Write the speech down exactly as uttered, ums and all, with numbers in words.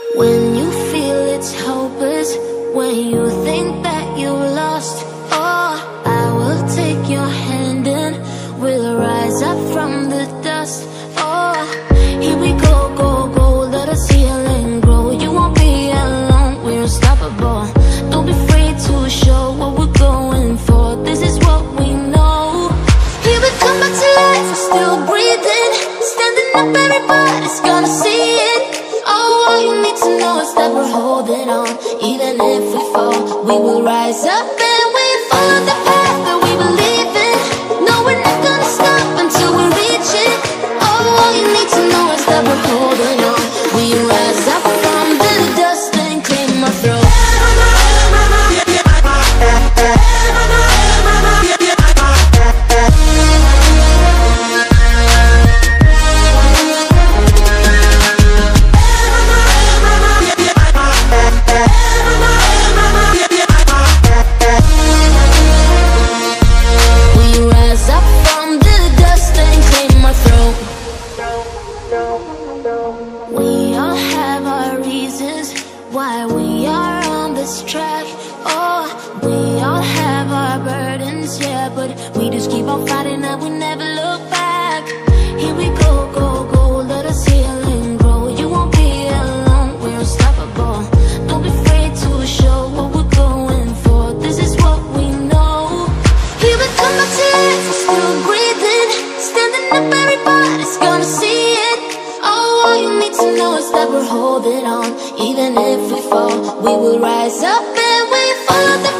When you feel it's hopeless, when you think that you lost, oh, I will take your hand and we'll rise up from the dust. Oh, here we go, go, go, let us heal and grow. You won't be alone, we're unstoppable. Don't be afraid to show what we're going for. This is what we know. Here we come back to life, we're still breathing. Standing up, everybody's gonna see it. Oh, all you need to know is that we're holding on. Even if we fall, we will rise up and we follow the path that we believe in. No, we're not gonna stop until we reach it. Oh, all you need to know is that we're holding on. We rise up from the dust and claim our throne. We all have our reasons why we are on this track. Oh, we all have our burdens, yeah, but we just keep on fighting and we never look back. Here we go, go, go, let us heal and grow. You won't be alone, we're unstoppable. Don't be afraid to show what we're going for. This is what we know. Here we come back to life, we're still breathing. Standing up, everybody's gonna see it. Oh, all you need to know is that we're holding on. Even if we fall, we will rise up and we follow the